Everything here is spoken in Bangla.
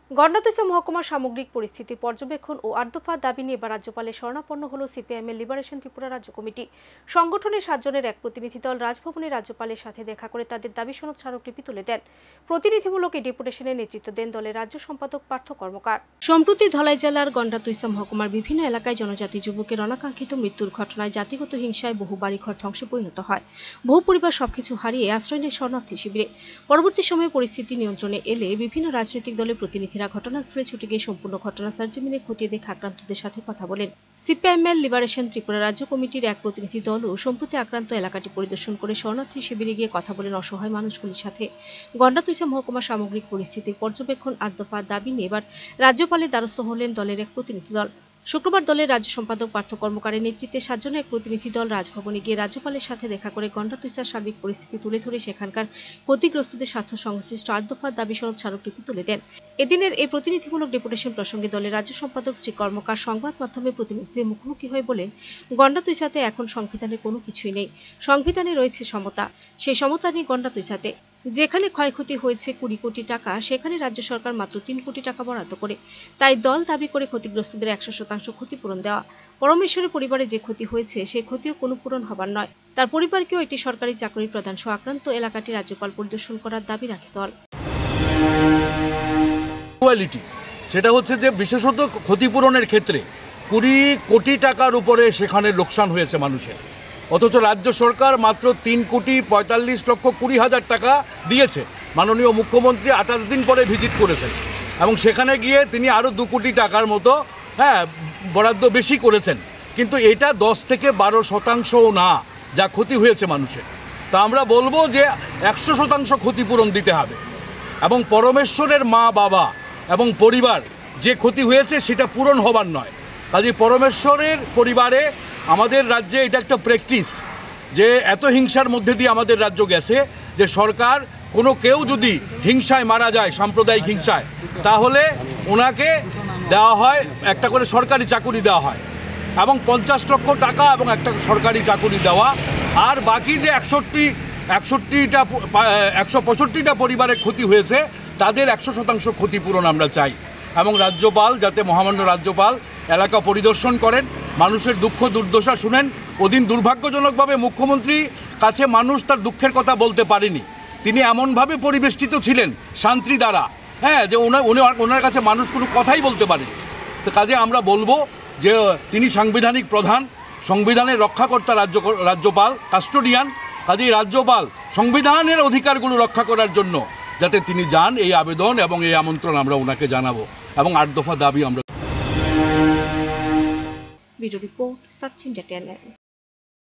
গন্ডাতুইসা মহকুমার সামগ্রিক পরিস্থিতি পর্যবেক্ষণ ও ৮ দফা দাবি নিয়ে এবার রাজ্যপালের শরণাপন্ন হল সিপিআইএমের লিবারেশন ত্রিপুরা রাজ্য কমিটি। সংগঠনের ৭ জনের এক প্রতিনিধি দল রাজভবনে রাজ্যপালের সাথে দেখা করে তাদের দাবি সনদ স্মারকলিপি তুলে দেন। প্রতিনিধিমূলক এই ডেপুটেশনের নেতৃত্ব দেন দলের রাজ্য সম্পাদক পার্থ কর্মকার। সম্প্রতি ধলাই জেলার গন্ডাতুইসা মহকুমার বিভিন্ন এলাকায় জনজাতি যুবকের অনাকাঙ্ক্ষিত মৃত্যুর ঘটনায় জাতিগত হিংসায় বহু বাড়িঘর ধ্বংসে পরিণত হয়। বহু পরিবার সবকিছু হারিয়ে আশ্রয় নেয় শরণার্থী শিবিরে। পরবর্তী সময়ে পরিস্থিতি নিয়ন্ত্রণে এলে বিভিন্ন রাজনৈতিক দলের প্রতিনিধিরা ঘটনাস্থলে ছুটে গিয়ে সম্পূর্ণ ঘটনা সার্জমিনে খতিয়ে দেখে আক্রান্তদের সাথে কথা বলেন। সিপিআইএম লিবারেশন ত্রিপুরা রাজ্য কমিটির এক প্রতিনিধি দলও সম্প্রতি আক্রান্ত এলাকাটি পরিদর্শন করে শরণার্থী শিবিরে গিয়ে কথা বলেন অসহায় মানুষগুলির সাথে। গন্ডাতুইসা মহকুমার সামগ্রিক পরিস্থিতির পর্যবেক্ষণ ৮ দফা দাবি নিয়ে এবার রাজ্যপালের দ্বারস্থ হলেন দলের এক প্রতিনিধি দল। শুক্রবার দলের রাজ্য সম্পাদক পার্থ কর্মকারের নেতৃত্বে ৭ জনের এক প্রতিনিধি দল রাজভবনে গিয়ে রাজ্যপালের সাথে দেখা করে গন্ডাতুইসার সার্বিক পরিস্থিতি তুলে ধরে সেখানকার ক্ষতিগ্রস্তদের স্বার্থ সংশ্লিষ্ট ৮ দফার দাবি সনদ স্মারকলিপি তুলে দেন। এদিনের এই প্রতিনিধিমূলক ডেপুটেশন প্রসঙ্গে দলের রাজ্য সম্পাদক শ্রী কর্মকার সংবাদ মাধ্যমে প্রতিনিধিদের মুখোমুখি হয়ে বলেন, গন্ডাতুইসাতে এখন সংবিধানে কোনো কিছুই নেই। সংবিধানে রয়েছে সমতা। সেই সমতা নেই গন্ডাতুইসাতে। যেখানে ক্ষয়ক্ষতি হয়েছে ২০ কোটি টাকা, সেখানে রাজ্য সরকার মাত্র ৩ কোটি টাকা বরাদ্দ করে। তাই দল দাবি করে ক্ষতিগ্রস্তদের ১০০% ক্ষতিপূরণ দেওয়া। পরমেশ্বরের পরিবারে যে ক্ষতি হয়েছে সে ক্ষতিও কোনো পূরণ হবার নয়। তার পরিবারকেও একটি সরকারি চাকরি প্রদান সহ আক্রান্ত এলাকাটি রাজ্যপাল পরিদর্শন করার দাবি রাখে দল। সেটা হচ্ছে যে বিশেষত ক্ষতিপূরণের ক্ষেত্রে ২০ কোটি টাকার উপরে সেখানে লোকসান হয়েছে মানুষের, অথচ রাজ্য সরকার মাত্র ৩,৪৫,২০,০০০ টাকা দিয়েছে। মাননীয় মুখ্যমন্ত্রী ২৮ দিন পরে ভিজিট করেছেন এবং সেখানে গিয়ে তিনি আরও ২ কোটি টাকার মতো বরাদ্দ বেশি করেছেন। কিন্তু এটা ১০ থেকে ১২% না যা ক্ষতি হয়েছে মানুষের। তা আমরা বলবো যে ১০০% ক্ষতিপূরণ দিতে হবে এবং পরমেশ্বরের মা বাবা এবং পরিবার যে ক্ষতি হয়েছে সেটা পূরণ হবার নয়। কাজে পরমেশ্বরের পরিবারে আমাদের রাজ্যে এটা একটা প্র্যাকটিস যে এত হিংসার মধ্যে দিয়ে আমাদের রাজ্য গেছে যে সরকার কেউ যদি হিংসায় মারা যায়, সাম্প্রদায়িক হিংসায়, তাহলে ওনাকে দেওয়া হয় একটা করে সরকারি চাকুরি দেওয়া হয় এবং ৫০ লক্ষ টাকা এবং একটা সরকারি চাকুরি দেওয়া। আর বাকি যে ১৬৫টা পরিবারের ক্ষতি হয়েছে তাদের ১০০% ক্ষতিপূরণ আমরা চাই এবং রাজ্যপাল যাতে মহামান্য রাজ্যপাল এলাকা পরিদর্শন করেন, মানুষের দুঃখ দুর্দশা শুনেন। ওদিন দুর্ভাগ্যজনকভাবে মুখ্যমন্ত্রী কাছে মানুষ তার দুঃখের কথা বলতে পারেনি। তিনি এমনভাবে পরিবেষ্টিত ছিলেন শান্তি দ্বারা যে ওনার কাছে মানুষ কোনো কথাই বলতে পারেনি। তো কাজে আমরা বলবো যে তিনি সাংবিধানিক প্রধান, সংবিধানের রক্ষাকর্তা রাজ্যপাল, কাস্টোডিয়ান। কাজেই রাজ্যপাল সংবিধানের অধিকারগুলো রক্ষা করার জন্য যাতে তিনি যান, এই আবেদন এবং এই আমন্ত্রণ আমরা ওনাকে জানাবো এবং ৮ দফা দাবি আমরা। Video report, Sachin.